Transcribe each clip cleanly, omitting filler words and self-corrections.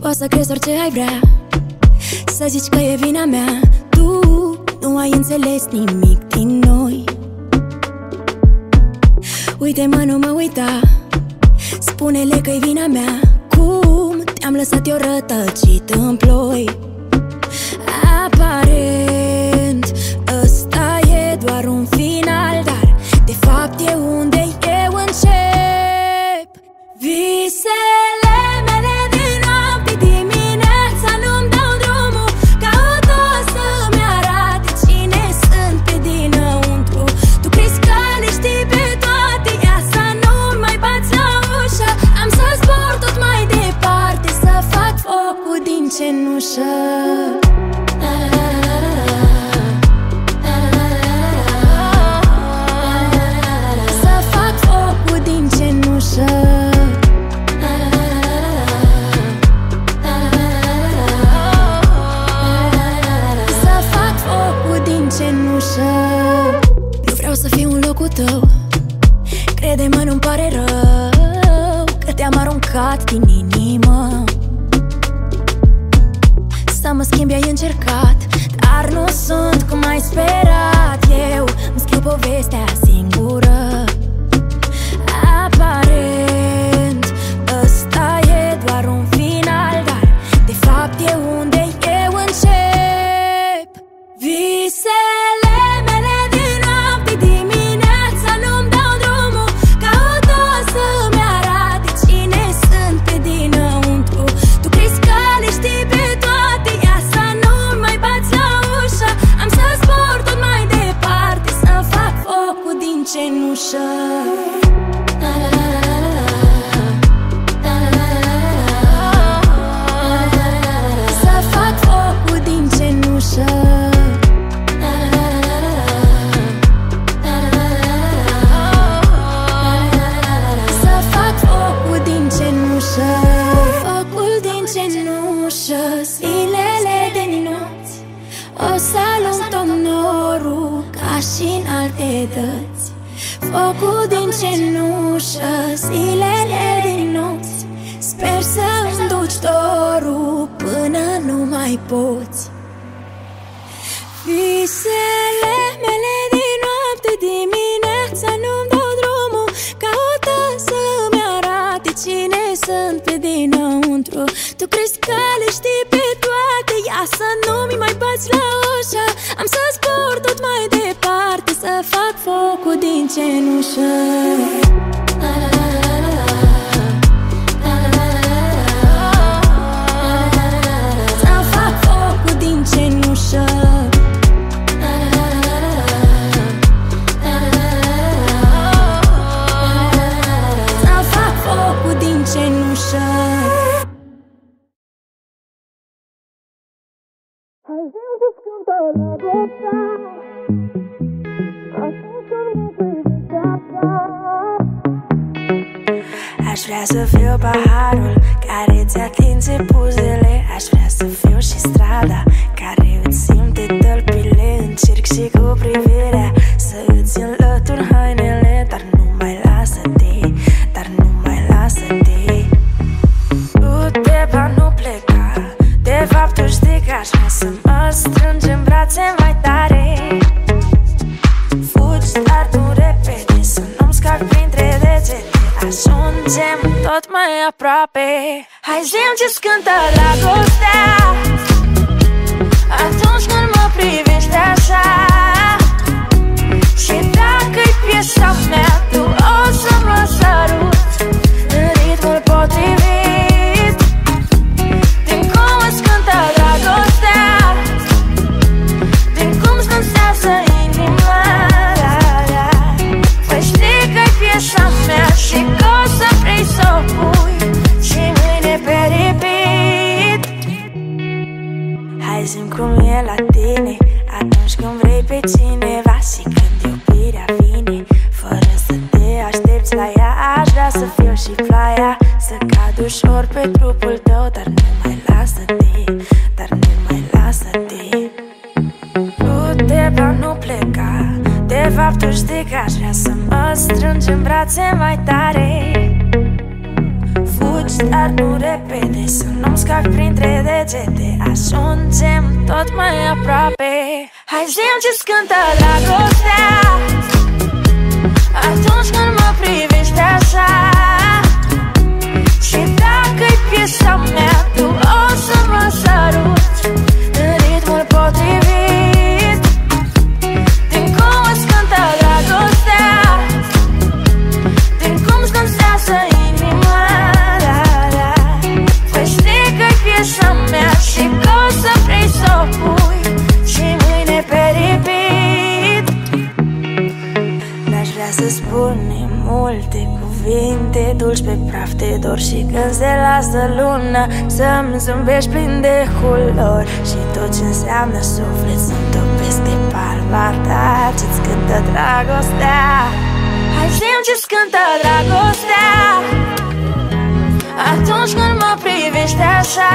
Poți să crezi orice ai vrea, să zici că e vina mea. Tu nu ai înțeles nimic din noi. Uite-mă, nu mă uita, spune-le că-i vina mea. Cum te-am lăsat eu rătăcit în ploi. Aparent ăsta e doar un final, dar de fapt e unde eu încep. Visele mele din noapte dimineața nu-mi dau drumul, caută să-mi arate cine sunt pe dinăuntru. Tu crezi că le știi pe toate, ia să nu mai bați la ușă. Am să zbor tot mai departe, să fac focul din cenușă. Nu vreau să fiu în locul tău, crede-mă, nu-mi pare rău că te-am aruncat din inimă. Să mă schimbi ai încercat, dar nu sunt cum ai sperat. Eu îmi scriu povestea singură. Aparent ăsta e doar un final, dar de fapt e unde eu încep. Visele mele din noapte dimineața nu-mi dau drumul, caută să-mi arate cine sunt pe dinăuntru. Tu crezi că le știi pe toate, ia să nu mai bați la ușă. Am să zbor tot mai departe, să fac focul din cenușă. Să fac focul din cenușă. Focul din cenușă, zilele de nopți, o să alung tot norul ca și în alte dăți. Focul din cenușă, zilele de nopți, sper să-mi duci dorul până nu mai poți. Visele mele din noapte dimineața nu-mi dau drumul, caută să-mi arate cine sunt pe dinăuntru. Tu crezi că le știi pe toate, ia să nu-mi mai bați la ușă. Am să zbor tot mai departe, să fac focul din cenușă. Să fac focul din cenușă. Cenușă. Aș vrea să fiu paharul care ți atinge buzele. Aș vrea să fiu și strada care îți simte tălpile. Încerc și cu privirea să îți înlătur hainele, dar nu mai lasă-te, dar nu mai lasă-te. Du-te, ba nu pleca, de fapt tu știi că aș vrea să mă strângi în brațe mai tare. Fugi, dar nu repede, să nu-mi scapi printre degete. Ajungem tot mai aproape. Hai zi-mi ce-ți cântă dragostea atunci când mă privești așa. Și dacă-i piesa mea, tu o să mă săruți în ritmul potrivit. Din cum îți cântă dragostea, din cum-ți dansează inima, păi știi că-i piesa mea și că o să vrei să o pui și mâine pe repeat. Hai zi-mi cum e la tine atunci când vrei pe cineva și când iubirea vine fără să te aștepți la ea. Aș vrea să fiu și ploaia, să cad ușor pe trupul tău, dar nu mai lasă-te, dar nu mai lasă-te. Du-te, ba nu pleca, de fapt tu știi că aș vrea să mă strângi în brațe mai tare. Fugi mici, dar nu repede, să nu-mi scapi printre degete. Ajungem tot mai aproape. Hai zi-mi ce-ți cântă dragostea atunci când mă privești așa. Și dacă-i piesa mea, tu o să mă săruți în ritmul potrivit. Din cum îți cântă dragostea, din cum-ți dansează inima, da, da. Păi știi că-i piesa mea și că o să vrei să o pui și mâine pe repeat. N-aș vrea să spunem multe cuvinte dulci pe praf de dor, și când se lasă luna să-mi zâmbești plin de culori. Și tot ce înseamnă suflet să-mi topesc de palma ta ce-ți cântă dragostea. Hai zi-mi ce-ți cântă dragostea atunci când mă privești așa.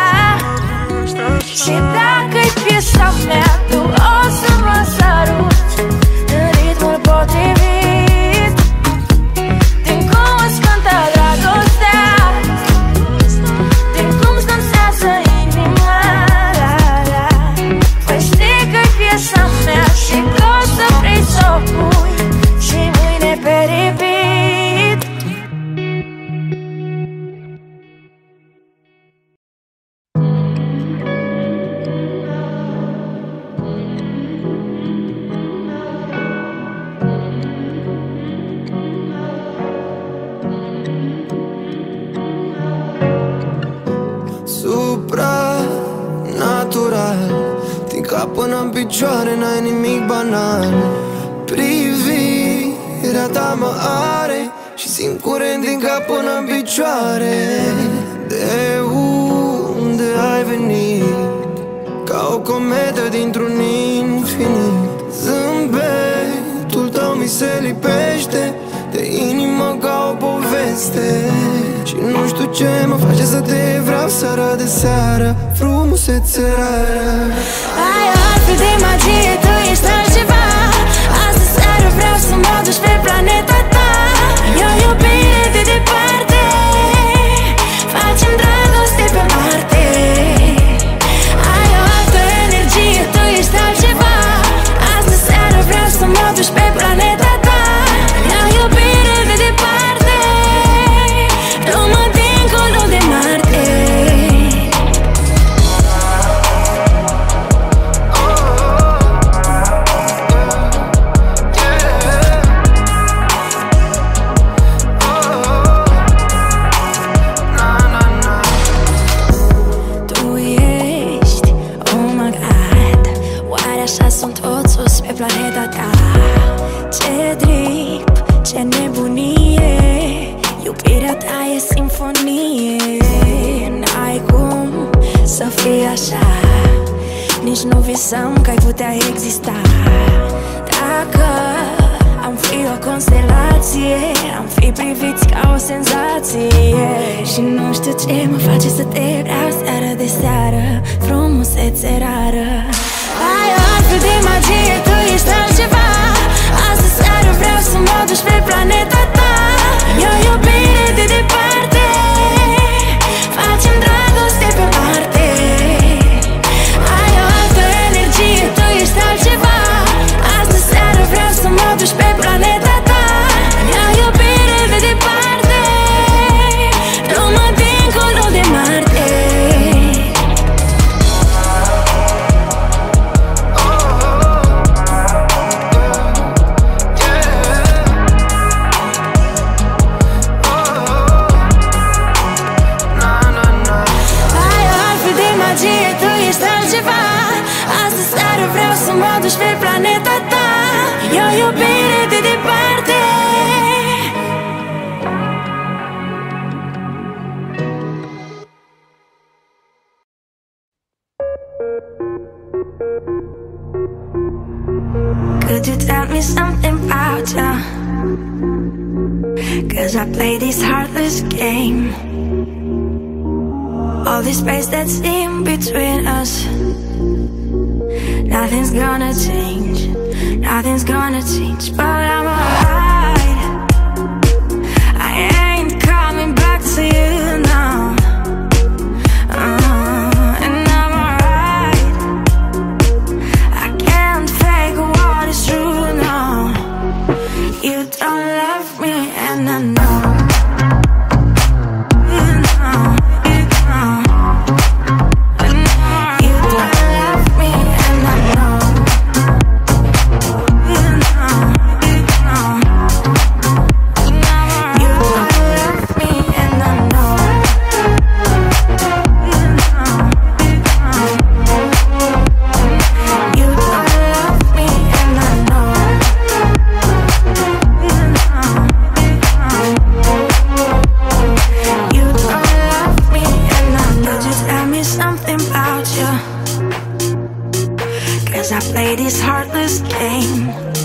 Și dacă-i piesa mea, tu o să mă săruți în ritmul potrivit. Din cum îți cântă dragostea, din cum-ți dansează inima, la, la. Păi știi că-i piesa mea și că o să vrei să o pui și mâine pe repeat. Din cap până în picioare n-ai nimic banal. Privirea ta mă are și simt curent din cap până în picioare. De unde ai venit? Ca o cometă dintr-un infinit. Zâmbetul tău mi se lipește de inimă ca o poveste. Și nu știu ce mă face să te vreau seara de seară, frumusețe rară. Ai altfel de magie, tu ești altceva. Astă seară vreau să mă duci pe planeta ta. E o iubire de departe, facem dragoste pe Marte. Ai o altă energie, tu ești altceva. Astă seară vreau să mă duci pe planeta ta. E o iubire de departe, drum-mă dincolo de Marte. Planeta ta, ce drip, ce nebunie. Iubirea ta e simfonie. N-ai cum să fii așa, nici nu visam că ai putea exista. Dacă am fi o constelație, am fi priviți ca o senzație. Și nu știu ce mă face să te vreau seară de seară, frumusețe rară. Ai altfel de magie, tu ești altceva. Astă seară vreau să mă duci pe planeta ta. E o iubire de departe, facem dragoste pe Marte. Ai o altă energie, tu ești altceva. Astă seară vreau să mă duci pe planeta ta. E o iubire de departe, drum-mă dincolo de Marte. Astă seară vreau să mă duci pe planeta ta. E o iubire de departe. Could you tell me something about ya? 'Cause I play this heartless game. All this space that's in between us, nothing's gonna change, nothing's gonna change. But I'm alright, I ain't coming back to you now. don't love me, and I know. I play this heartless game.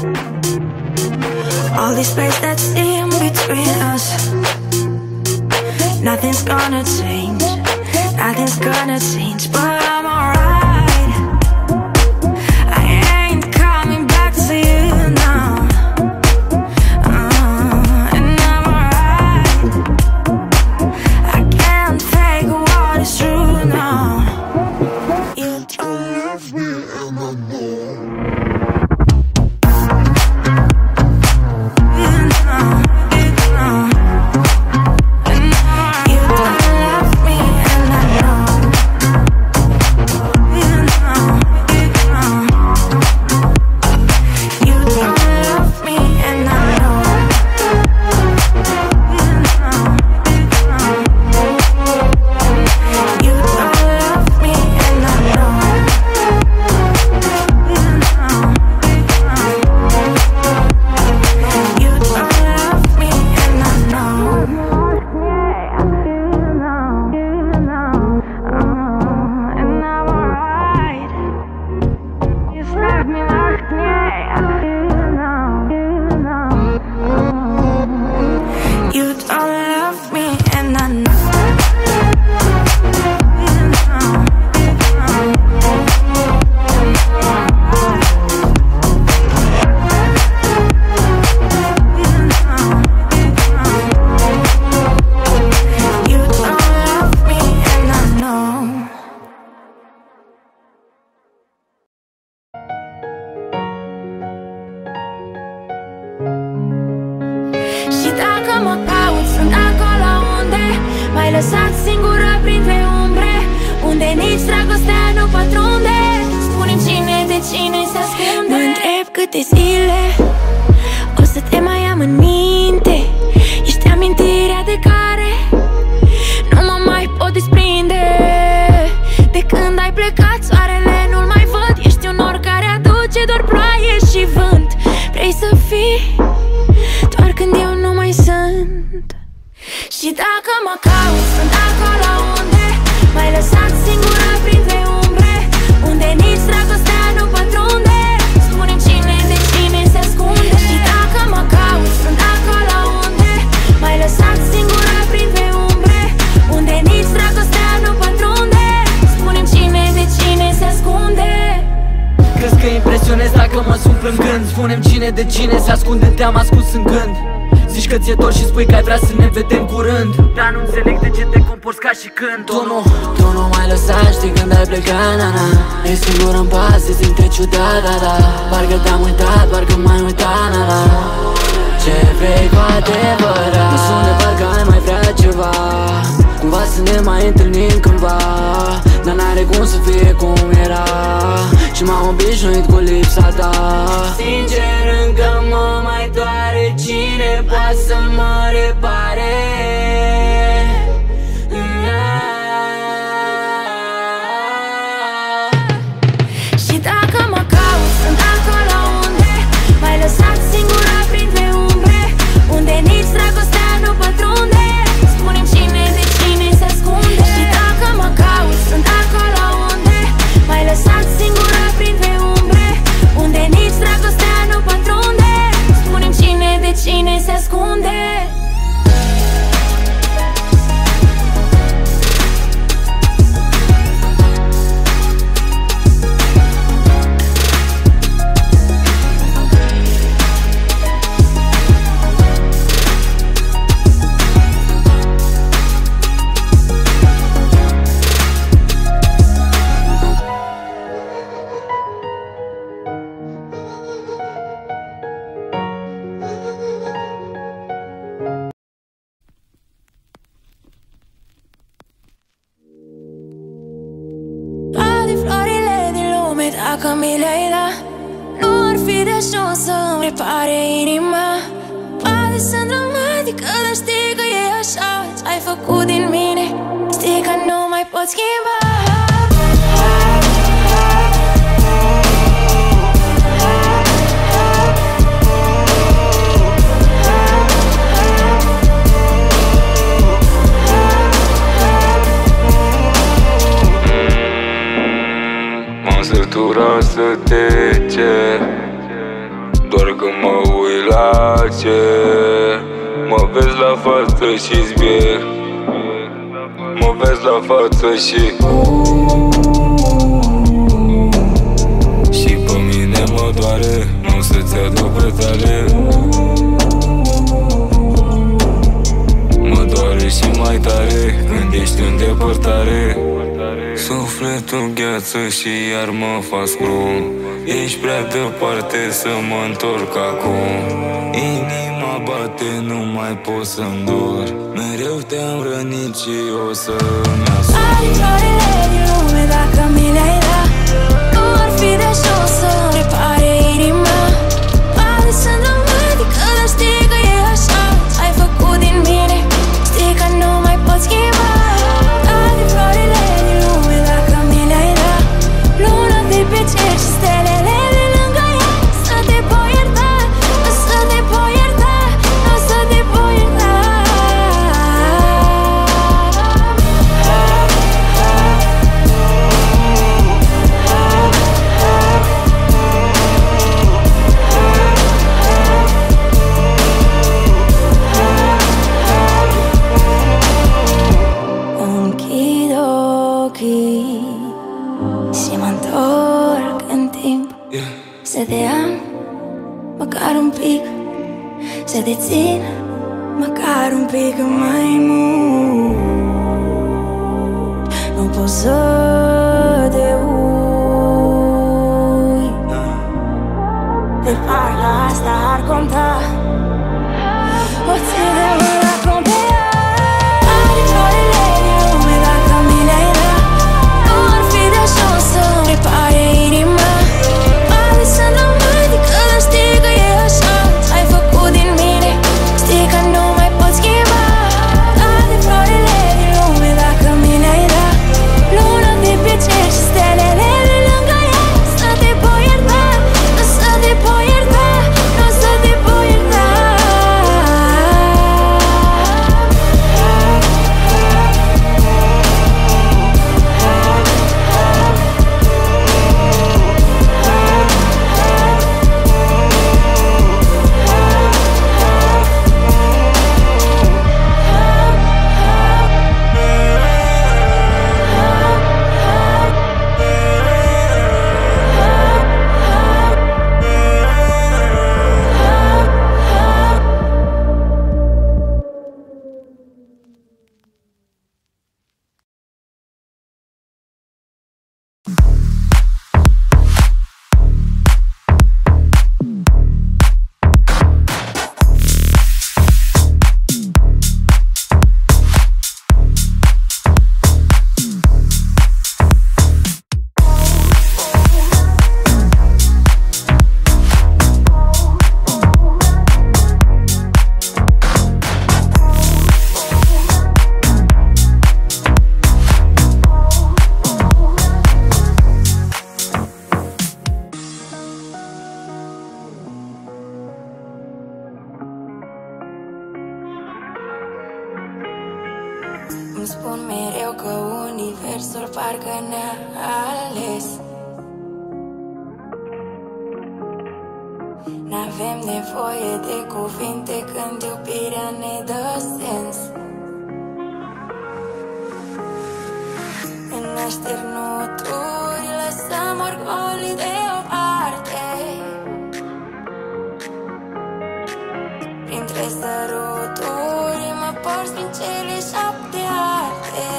All this space that's in between us, nothing's gonna change. Nothing's gonna change, but I'm alright. I ain't coming back to you now. And I'm alright. I can't fake what is true now. You don't love me anymore. Și dacă mă caut, sunt acolo unde m-ai lăsat singură printre umbre, unde nici dragostea nu pătrunde. Spune-mi cine de cine se ascunde. Mă întreb câte zile o să te mai am în minte. Ești amintirea de care nu mă mai pot desprinde. De când ai plecat, soarele nu-l mai văd. Ești un nor care aduce doar ploaie și vânt. Vrei să fii doar când eu nu mai sunt. Și dacă mă caut, sunt acolo unde m-ai lăsat singură printre umbre, unde nici dragostea nu pătrunde. Spune-mi cine de cine se ascunde. Și dacă mă caut, sunt acolo unde m-ai lăsat singură printre umbre, unde nici dragostea nu pătrunde. Spune-mi cine de cine se ascunde. Crezi că impresionez dacă mă sun plângând? Spune-mi cine de cine se ascunde, te-am ascuns în gând. Zici că ți-e dor și spui că ai vrea să ne vedem curând, dar nu înțeleg de ce te comporți ca și când Tu nu mai lăsa, știi când ai plecat, na-na. E singur în pas, se simte ciudat, da-da. Parcă te-am uitat, parcă m-ai uitat, na-na. Ce vrei cu adevărat? Nu sunt de parcă ai mai vrea ceva, cumva să ne mai întâlnim cândva, dar n-are cum să fie cum era. Și m-am obișnuit cu lipsa ta. Sincer încă mă mai doare. Cine poate să mă repare? Și dacă mă caut, sunt acolo unde m-ai lăsat singură printre umbre, unde nici dragostea nu pătrunde. Spune-mi cine de cine se ascunde. Și dacă mă caut, sunt acolo unde m-ai lăsat singură printre umbre, unde nici dragostea nu pătrunde. Spune-mi cine de cine se ascunde. dacă mi le-ai da, nu ar fi de ajuns să-mi repare inima. Poate sunt dramatică, dar știi că e așa. Ce-ai făcut din mine, știi că nu mai poți schimba. M-am săturat să te cer, doar că mă uit la cer. Mă vezi la față și-ți pierd, mă vezi la față și pe mine mă doare, nu să-ți aduc petale. Mă doare și mai tare când ești în depărtare. Sufletul gheață și iar mă fac scrum. Ești prea departe să mă întorc acum. Inima bate, nu mai pot să-mi dor. Mereu te-am rănit și o să-mi asum. Ai florile din lume dacă mi le-ai da, nu ar fi de ajuns să-mi repare inima. Poate sunt dramatică, dar știi că e așa. Ce-ai făcut din mine, știi că nu mai poți schimba. Ai florile din lume dacă mi le-ai da, luna de pe cer și stelele de lângă ea. Să te pot ierta, o să te pot ierta, o să te pot ierta. Închid ochii și mă întorc în timp. Să te am măcar un pic, să te țin măcar un pic mai mult. Nu pot să te uit, de parcă asta ar conta. O ține-mă la contea. Ai florile din lume dacă mi le-ai da, nu ar fi de ajuns să-mi repare inima. Poate sunt dramatică, dar știi că e așa. Ce-ai făcut din mine, știi că nu mai poți schimba. Toate florile din lume dacă mi le-ai da, luna de pe cer și stelele de lângă ea. Să te pot ierta, o să te pot ierta, o să te pot ierta. Îmi spun mereu că universul parcă ne-a ales. N-avem nevoie de cuvinte când iubirea ne dă sens. În așternuturi lăsăm orgolii deoparte. Printre săruturi mă porți prin cele 7 arte.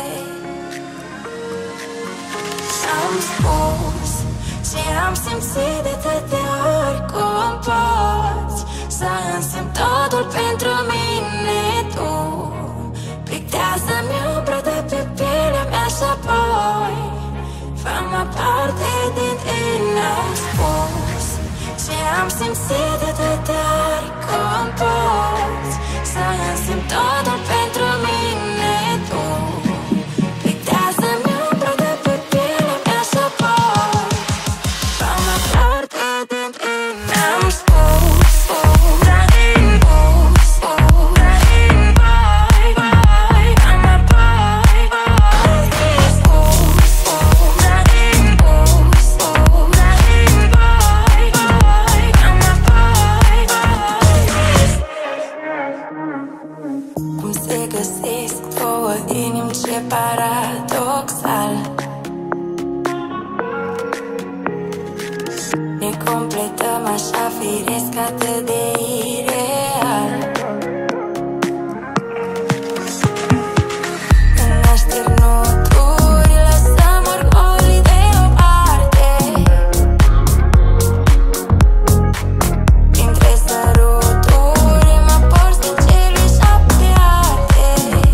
Și-am spus ce am simțit de atâtea ori. Cum poți să însemn totul pentru mine tu? Pictează-mi umbra de pe pielea mea și apoi fă-mă parte din tine. N-am spus ce am simțit de atâtea ori, cum poți să-mi simt totul pentru mine. Tu pictează-mi umbra de pe pielea mea și apoi fă-mă parte din tine. N-am spus, dar impus, dar invai, vai, fă-mă pai, vai. Spus, dar impus, dar invai, vai, fă-mă pai, vai. Cum se găsesc două inimi, ce paradoxal. Ne completăm așa firesc, atât de ireal. În așternuturi lăsăm orgolii deoparte. Printre săruturi mă porți din celui 7 arte.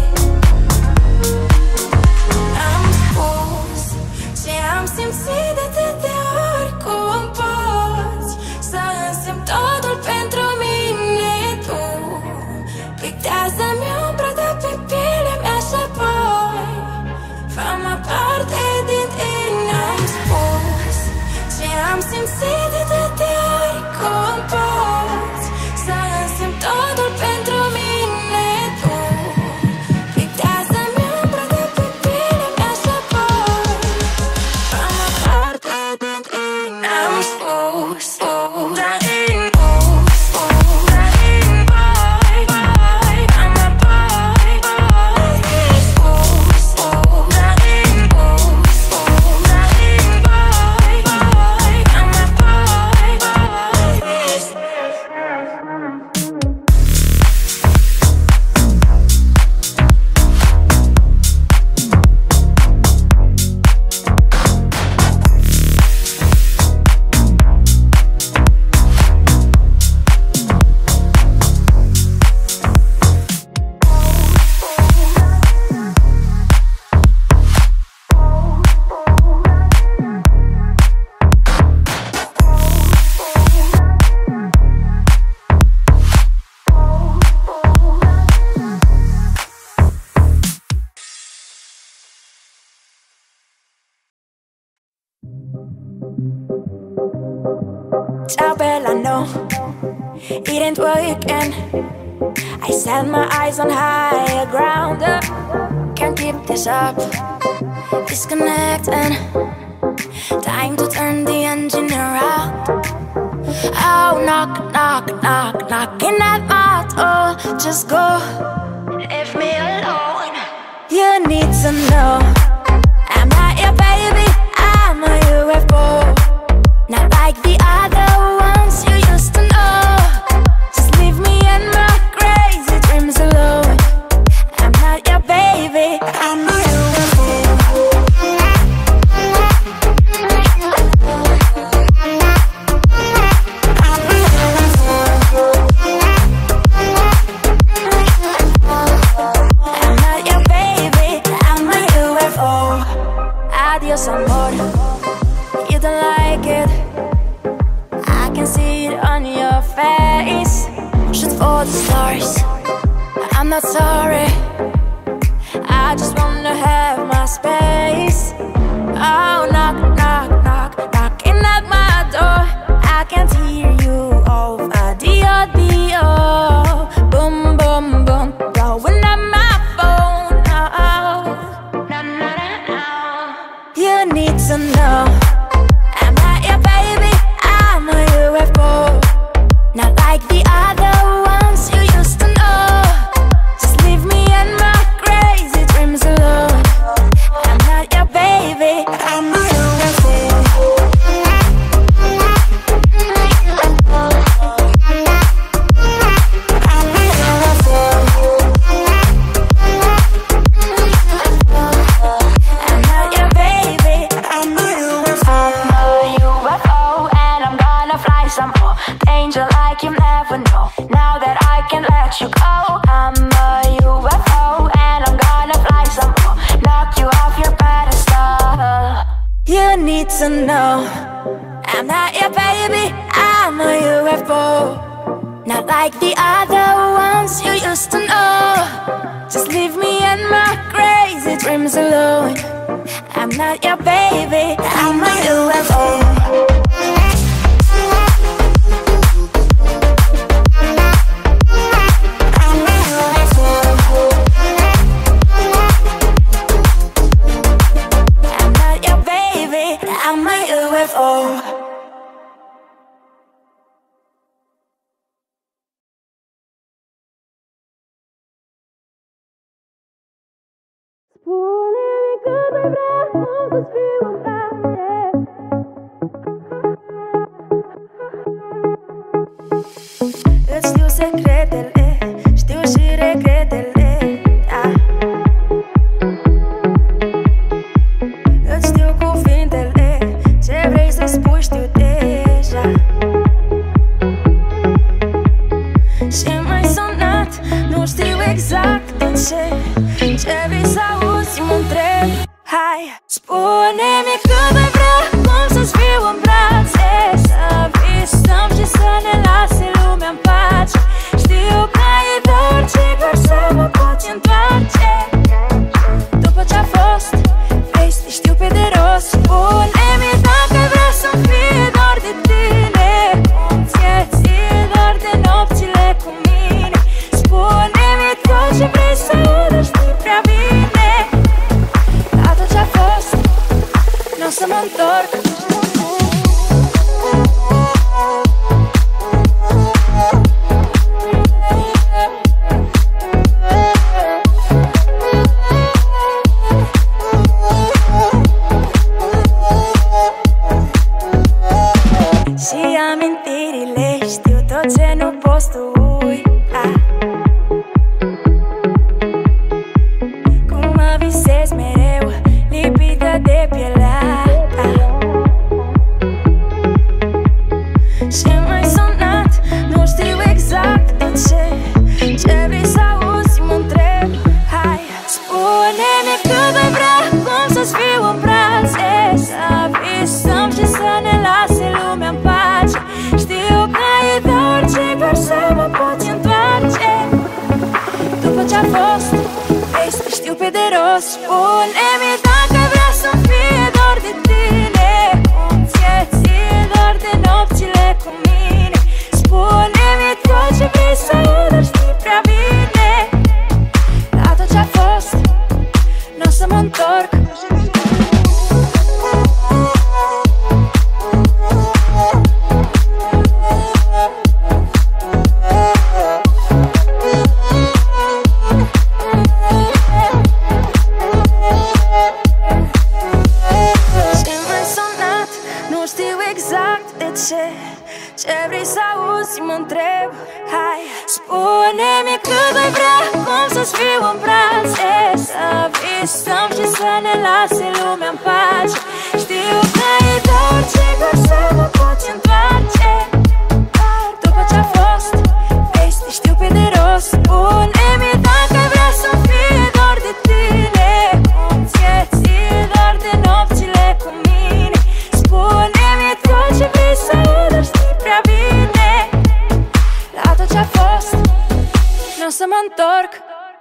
Am spus ce am simțit de atâtea ori, cum poți să-mi simt totul pentru mine. Tu pictează-mi umbra de pe pielea mea și apoi fă-mă parte din tine. Am spus ce am simțit de atâtea ori, cum poți să-mi simt totul pentru mine. Tu pictează-mi umbra de pe pielea mea și apoi fă-mă parte din tine. Am spus, dar impus, dar invai, vai, fă-mă pai, vai. Spus, dar impus, dar invai, vai, fă-mă pai, Ciao Bella, no, it ain't working. I set my eyes on higher ground. Can't keep this up, disconnecting. Time to turn the engine around. Oh, knock, knock, knock, knocking at my door. Just go, leave me alone. You need to know I'm not your baby, I'm a UFO. Not like the other ones you used to know. Just leave me and my crazy dreams alone. I'm not your baby, I'm a UFO. I'm a UFO. I'm not your baby, I'm a UFO. Adios, amor. You don't like it, I can see it on your face. Shoot for the stars, I'm not sorry, I just wanna have my space. Oh, knock, knock, knock, knocking at my door. I can't hear you over the audio. Boom, boom, boom, blowing up my phone. Oh, no, no, no, no. You need to know I'm not your baby, I'm a UFO. Not like the other ones you used to know. Just leave me and my crazy dreams alone. I'm not your baby, I'm a UFO. I'm a UFO. I'm not your baby, I'm a UFO. And I'm gonna fly some more. Danger like you never know. Now that I can let you go, I'm a UFO and I'm gonna fly some more. Knock you off your pedestal. You need to know I'm not your baby, I'm a UFO. Not like the other ones you used to know. Just leave me and my crazy dreams alone. I'm not your baby, I'm a UFO. I'm a UFO. Spune-mi cât mai vreau să-ți fiu în brațe. Îți știu secretele, știu și regretele, da. Îți știu cuvintele, ce vrei să spui știu deja. Și m-ai sunat, nu știu exact de ce. Ce vrei să auzi, mă întreb. Hai, spune-mi cât mai vreau cum să-ți fiu în brațe. Să visăm și să ne lase lumea în pace. Știu că e doar ce doar să mă poți întoarce. După ce-a fost, vrei să te știu pe de rost. Spune-mi dacă vreau să-mi fie doar de tine. Cum ție doar de nopțile cu mine. Spune-mi tot ce vrei să audă, știi prea bine. La tot ce-a fost, n-o să mă întorc. Și amintirile, știu tot ce nu poți tu uita. Cum mă visezi mereu, lipită de pielea ta. Și m-ai sunat, nu știu exact de ce. Ce vrei să auzi, mă întreb. Hai, spune-mi cât mai vreau cum să-ți fiu în brațe. Să visăm și să ne lase lumea în pace. Știu că e doar ce doar să mă poți întoarce. După ce-a fost, vrei să te știu pe de rost. Spune-mi dacă vreau să-mi fie doar de tine. Cum ție doar de nopțile cu mine. Spune-mi tot ce vrei să audă, știi prea bine. La tot ce-a fost, n-o să mă întorc. Ce vrei să auzi, mă întreb. Hai, spune-mi cât mai vreau cum să-ți fiu în brațe. Să visăm și să ne lase lumea în pace. Știu că e doar ce doar să mă poți întoarce. După ce-a fost, vrei să te știu pe de rost. Spune-mi dacă vreau să-mi fie doar de tine. Cum ție doar de nopțile cu mine. Spune-mi tot ce vrei să audă, știi prea bine. La tot ce-a fost, n-o să mă întorc.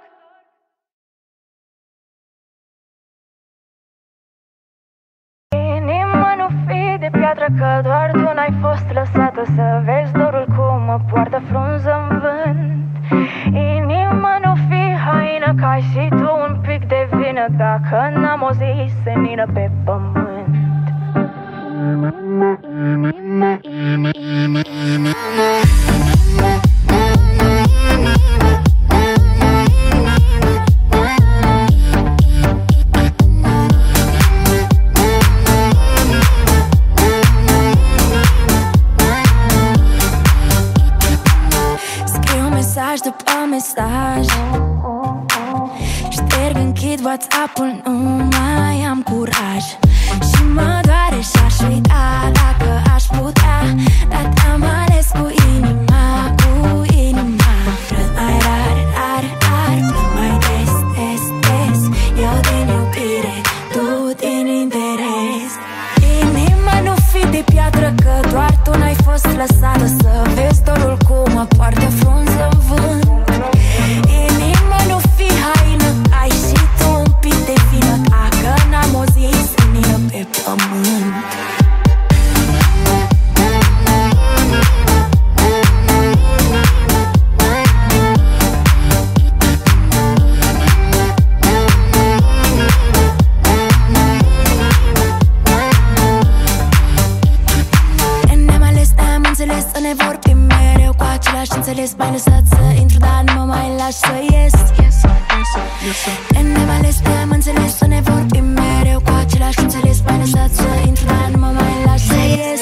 Inima nu fi de piatră, că doar tu n-ai fost lăsată să vezi dorul cum mă poartă frunză în vânt. Inima nu fi haină, că ai și tu un pic de vină dacă n-am o zi senină pe pământ. Scriu mesaj după mesaj, șterg, închid WhatsApp-ul, nu mai am curaj. Și mă doare și-aș uita dacă aș putea, dar te-am ales cu inima, cu inima. Vrând mai rar, rar, rar, vrând mai des, des, des. Eu din iubire, tu din interes. Inima nu fi de piatră, ies. Când ne-am ales, ne-am înțeles să ne vorbim mereu cu același înțeles. Mai lăsat să intru, dar nu mă mai las să ies.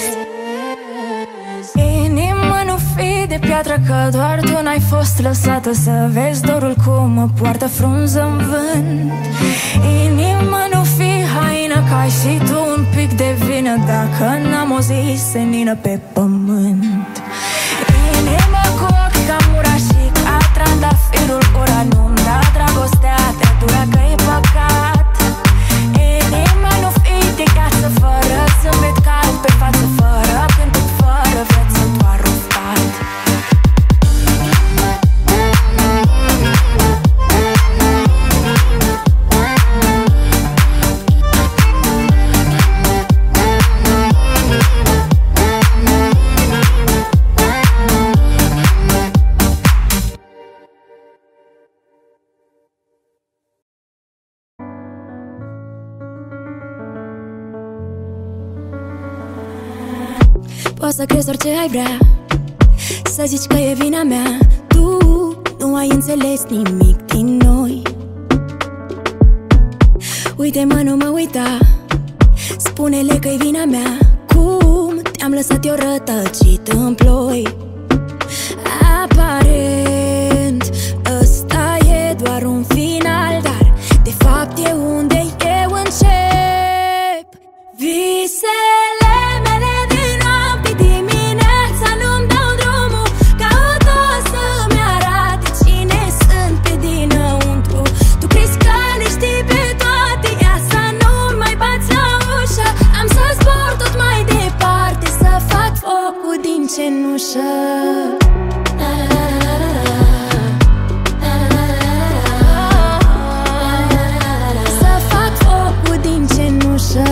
Inima, nu fi de piatră, că doar tu n-ai fost lăsată să vezi dorul cum mă poartă frunză-n vânt. Inima, nu fi haină, că ai și tu un pic de vină dacă n-am o zi senină pe pământ. Inima cu ochi ca mura și ca trandafirul ura, nu-mi da dragostea, te dura că e păcat. Inima, nu fi de gheață, fără zâmbet cald pe față, fără cântec, fără viață, doar oftat. Poți să crezi orice ai vrea, să zici că e vina mea. Tu nu ai înțeles nimic din noi. Uite-mă, nu mă uita, spune-le că e vina mea. Cum te-am lăsat eu rătăcit în ploi. Aparent ăsta e doar un final, dar de fapt e unde eu încep. Visele mele din noapte, dimineața nu-mi dau drumul, caută să-mi arate cine sunt pe dinăuntru. Tu crezi că le știi pe toate, ia să nu mai bați la ușă. Am să zbor tot mai departe, să fac focul din cenușă. Să fac focul din cenușă.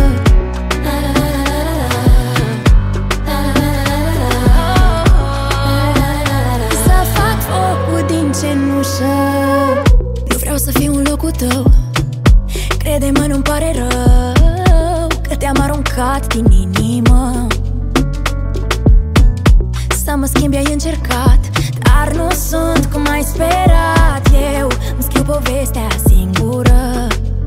Să fac focul din cenușă. Nu vreau să fiu în locul tău, crede-mă, nu-mi pare rău că te-am aruncat din inimă. Să mă schimbi ai încercat, dar nu sunt cum ai sperat. Eu îmi scriu povestea singură.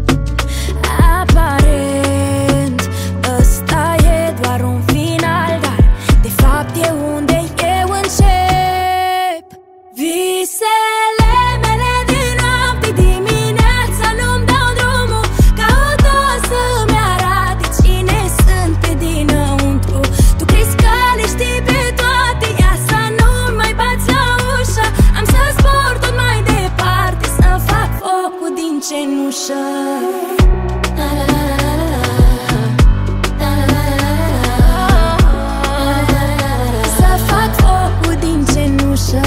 Aparent ăsta e doar un final, dar de fapt e unde eu încep. Visele mele din noapte, dimineața nu-mi dau drumul, caută să-mi arate cine sunt pe dinăuntru. Tu crezi că le știi pe toate, ia să nu mai bați la ușă. Am să zbor tot mai departe, să fac focul din cenușă. Să fac focul din cenușă.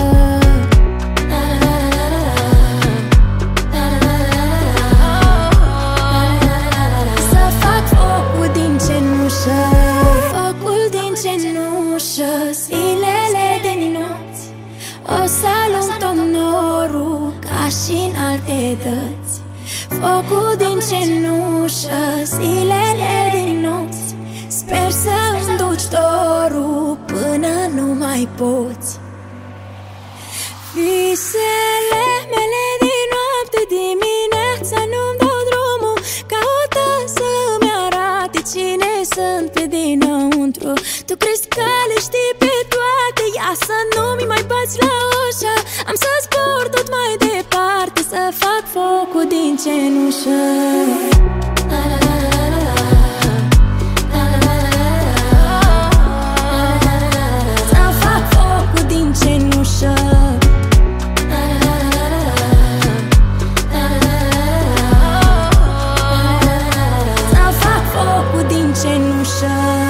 Să fac focul din cenușă. Focul din cenușă, zilele de nopți, o să alung tot norul ca și în alte dăți. Focul din cenușă, zilele din nopți, sper să-mi duci dorul până nu mai poți. Visele mele din noapte, dimineața nu-mi dau drumul, caută să-mi arate cine sunt pe dinăuntru. Tu crezi că le știi pe toate, ia să nu-mi mai bați la ușă. Am să zbor tot mai departe, să fac focul din cenușă. Să fac focul din cenușă. Să fac focul din cenușă.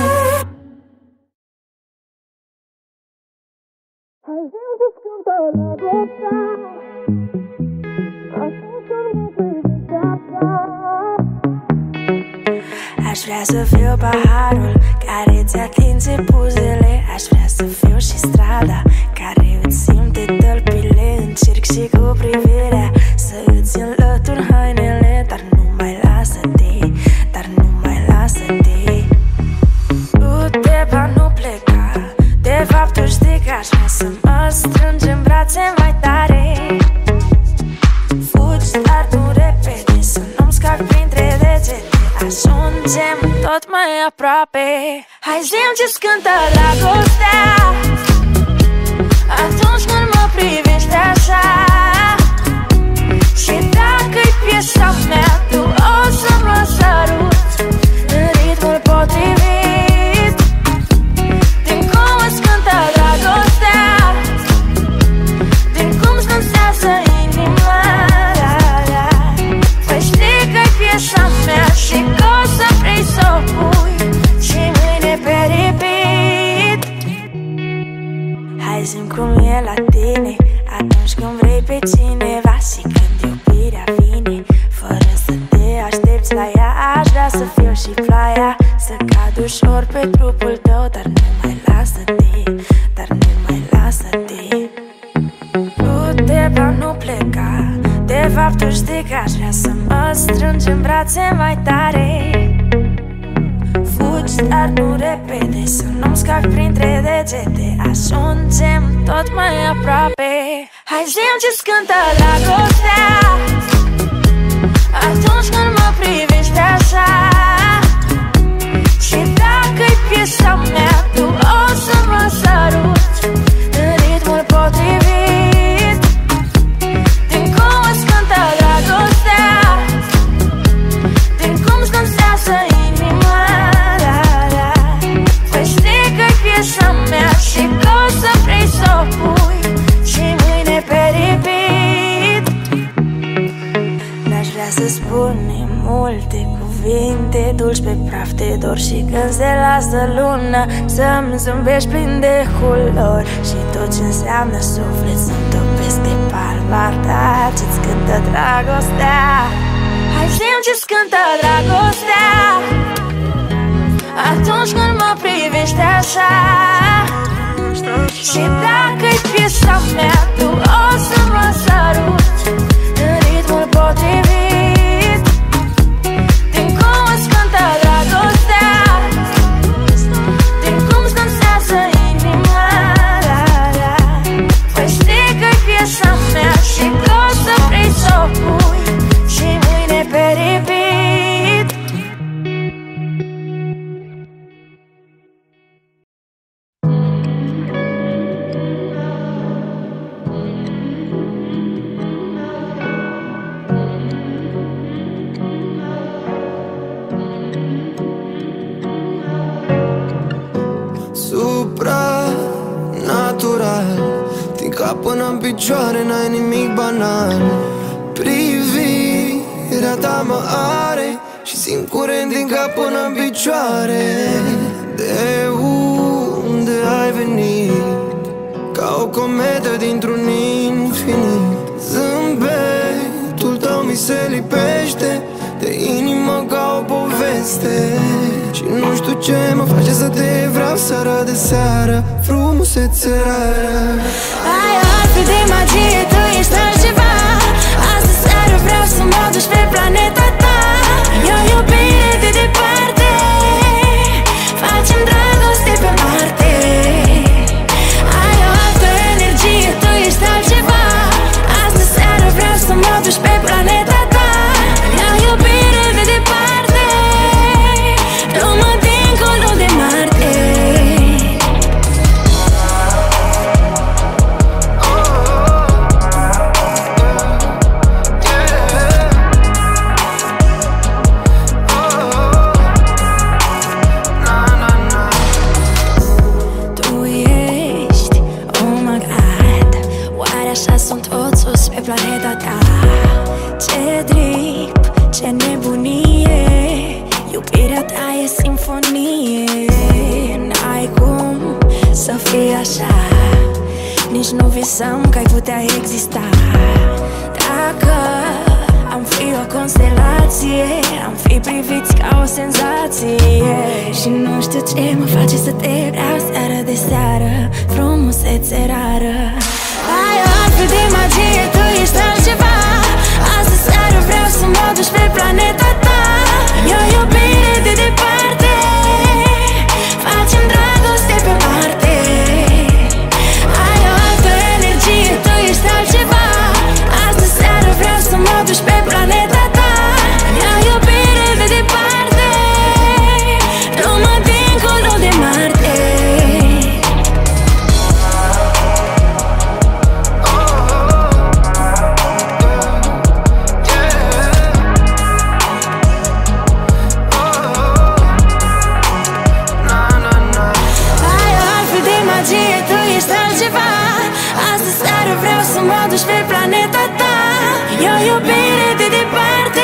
Aș vrea să fiu paharul care ți atinge buzele. Aș vrea să fiu și strada care îți simte tălpile. Încerc și cu privirea să îți înlătur hainele, dar nu mai lasă-te, dar nu mai lasă-te. Du-te, ba nu pleca, de fapt tu știi că aș vrea să mă strângi în brațe mai tare. tot mai aproape. Hai zi-mi ce-ți cântă dragostea atunci când mă privești așa. Și dacă-i piesa mea, tu o să mă săruți în ritmul potrivit. Din cum îți cântă dragostea, din cum-ți dansează inima, păi știi că-i piesa mea și că o să vrei să o pui și mâine pe repeat. Hai zi-mi cum e la tine atunci când vrei pe cineva și când iubirea vine fără să te aștepți la ea. Aș vrea să fiu și ploaia, să cad ușor pe trupul tău, dar nu mai lasă-te, dar nu mai lasă-te. Du-te, vreau nu pleca, de fapt tu știi că aș vrea să mă strângi în brațe mai tare. Fugi, dar nu repede, să nu-mi scapi printre degete. Ajungem tot mai aproape. Hai zi-mi ce-ți cântă dragostea atunci când mă privești așa. Și dacă-i piesa mea, tu o să mă săruți în ritmul potrivit. Din cum îți cântă dragostea, din cum-ți dansează inima, păi știi că-i piesa mea și că o să vrei să o pui și mâine pe repeat. N-aș vrea să spunem multe cuvinte dulci pe praf de dor și când se lasă luna să-mi zâmbești plin de culori. Și tot ce înseamnă suflet să-mi topesc de palma ta ce-ți cântă dragostea. Hai zi-mi ce-ți cântă dragostea atunci când mă privești așa. Și dacă-i piesa mea, tu o să mă săruți în ritmul potrivit. Din cum îți cântă dragostea, din cum-ți dansează inima, păi știi că-i piesa mea și că o să vrei să o pui și mâine pe repeat. Supranatural, din cap până în picioare, n-ai nimic banal. Privirea ta mă are și simt curent din cap până în picioare. De unde ai venit? Ca o cometă dintr-un infinit. Zâmbetul tău mi se lipește de inimă ca o poveste. Și nu știu ce mă face să te vreau seara de seară, frumusețe rară. Ai altfel de magie, tu ești altceva. Astă seară vreau să mă duci pe planeta ta. E o iubire de departe, facem dragoste pe Marte. Ai o altă energie, tu ești altceva. Astă seară vreau să mă duci pe planeta ta. E o iubire de departe, drum-mă dincolo de Marte. Tu ești, oh my God, oare așa sunt toți sus pe planeta ta? Ce drip, ce nebunie, iubirea ta e simfonie. N-ai cum să fii așa, nici nu visam că ai putea exista. Dacă am fi o constelație, am fi priviți ca o senzație. Și nu știu ce mă face să te vreau seară de seară, frumusețe rară. Ai altfel de magie, tu ești altceva. Astă seară vreau să mă duci pe planeta ta. E o iubire de departe, facem dragoste pe Marte. Ai o altă energie, tu ești altceva. Astă seară vreau să mă duci pe planeta ta. E o iubire de departe, E o iubire de departe.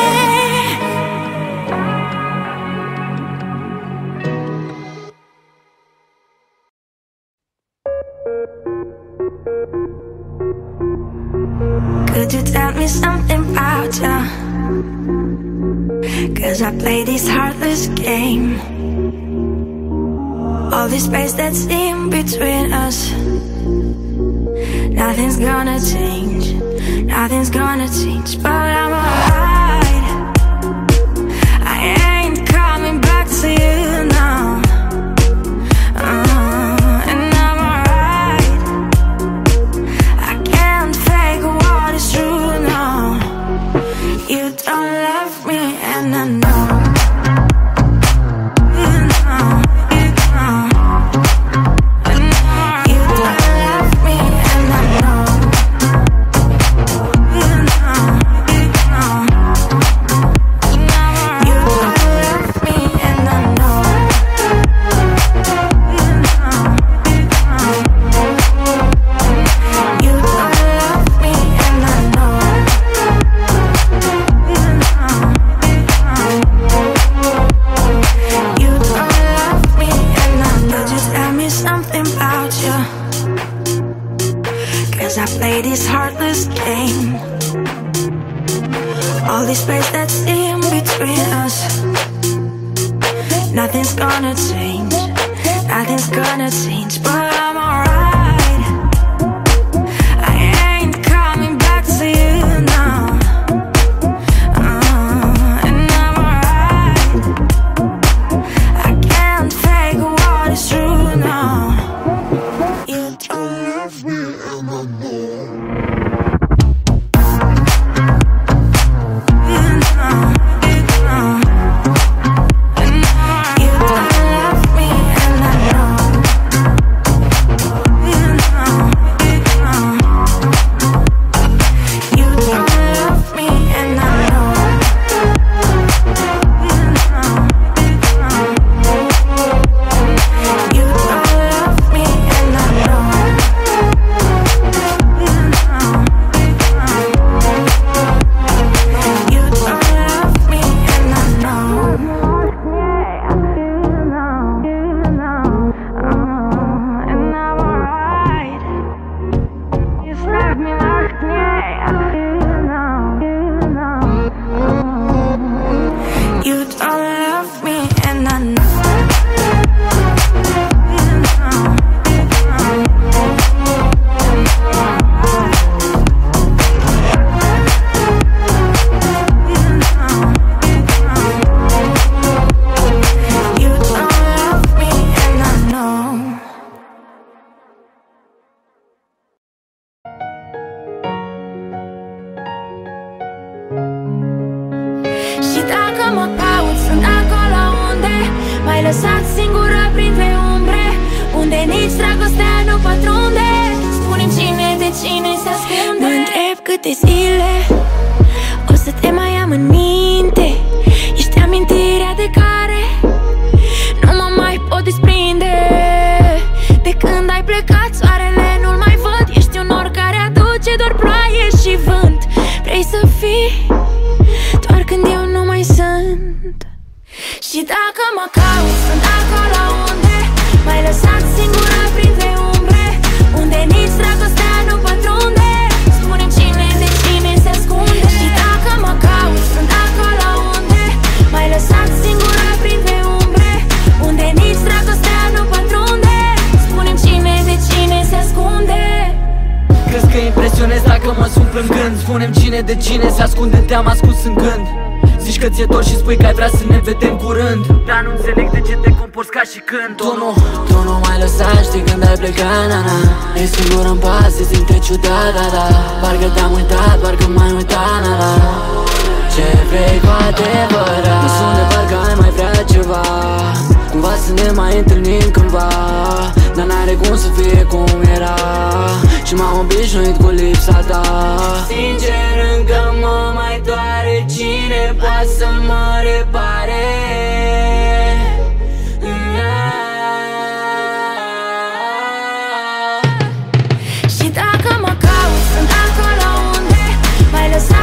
Could you tell me something about you? 'Cause I play this heartless game. All this space that's in between us, nothing's gonna change. Nothing's gonna change, but I'm alright. I ain't coming back to you now. And I'm alright. I can't fake what is true now. You don't love me and I know. All this space that's in between us, nothing's gonna change. Nothing's gonna change, but I'm alright. I ain't coming back to you now. And I'm alright. I can't fake what is true now. You don't love me and I know. Lăsat singură printre umbre, unde nici dragostea nu pătrunde. Spune-mi cine de cine se ascunde. Mă întreb câte zile o să te mai am în minte. Ești amintirea de care nu mă mai pot desprinde. De când ai plecat, soarele nu-l mai văd. Ești un nor care aduce doar ploaie și vânt. Vrei să fii doar când eu nu mai sunt. Și dacă mă cauți, sunt acolo unde m-ai lăsat singură printre umbre, unde nici dragostea nu pătrunde. Spune-mi cine de cine se ascunde. Și dacă mă cauți, sunt acolo unde m-ai lăsat singură printre umbre, unde nici dragostea nu pătrunde. Spune-mi cine de cine se ascunde. Crezi că impresionez dacă mă sun plângând? Spune-mi cine de cine se ascunde, te-am ascuns în gând. Zici că ți-e dor și spui că ai vrea să ne vedem curând, dar nu înțeleg de ce te comporți ca și când Tu nu mai lăsa, știi când ai plecat, na-na. E singur în pas, e simte ciudat, da-da. Parcă te-am uitat, parcă m-ai uitat, na-na. Ce vrei cu adevărat? Mă sun de parcă ai mai vrea ceva, cumva să ne mai întâlnim cândva. Dar n-are cum să fie cum era și m-am obișnuit cu lipsa ta. Sincer încă mă mai doare, cine poate să mă repare? Și dacă mă cauți, sunt acolo unde m-ai lăsat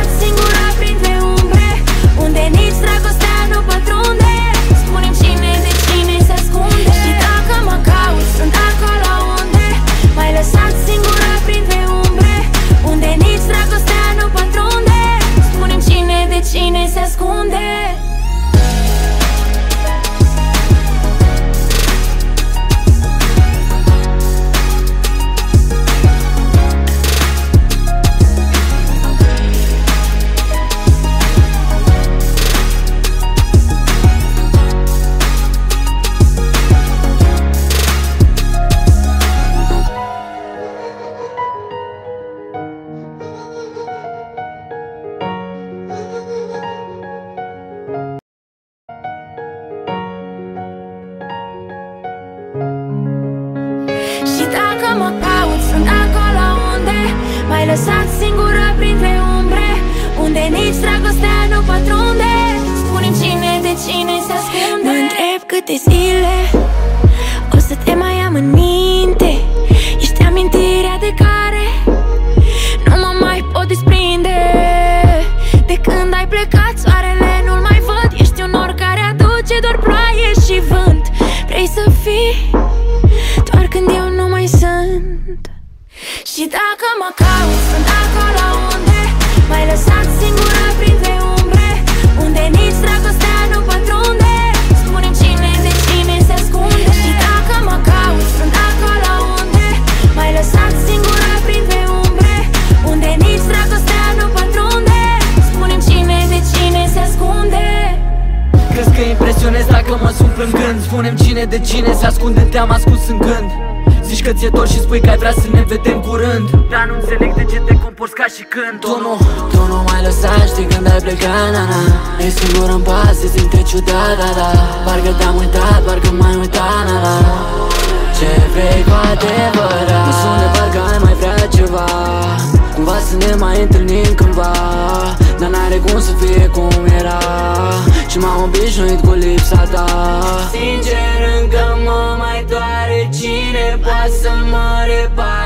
lăsat singură printre umbre, unde nici dragostea nu pătrunde. Spune-mi cine de cine se ascunde. Mă întreb câte zile o să te mai am în minte. Ești amintirea de care nu mă mai pot desprinde. De când ai plecat, soarele nu-l mai văd. Ești un nor care aduce doar ploaie și vânt. Vrei să fii doar când eu nu mai sunt. Și dacă mă cauți, sunt acolo unde m-ai lăsat singură printre umbre, unde nici dragostea nu pătrunde. Spune-mi cine de cine se ascunde. Și dacă mă cauți, sunt acolo unde m-ai lăsat singură printre umbre, unde nici dragostea nu pătrunde. Spune-mi cine de cine se ascunde. Crezi că impresionez dacă mă sun plângând? Spune-mi cine de cine se ascunde, te-am ascuns în gând. Zici că ți-e dor și spui că ai vrea să ne vedem curând, dar nu înțeleg de ce te comporți ca și când Tu nu mai lăsa, știi când ai plecat, na-na. E singur în pas, se simte ciudat, da-da. Parcă te-am uitat, parcă m-ai uitat, na-na. Ce vrei cu adevărat? Nu sunt de parcă ai mai vrea ceva, cumva să ne mai întâlnim cândva, dar n-are cum să fie cum era și m-am obișnuit cu lipsa ta. Sincer încă mă mai doare, cine poate să mă repare?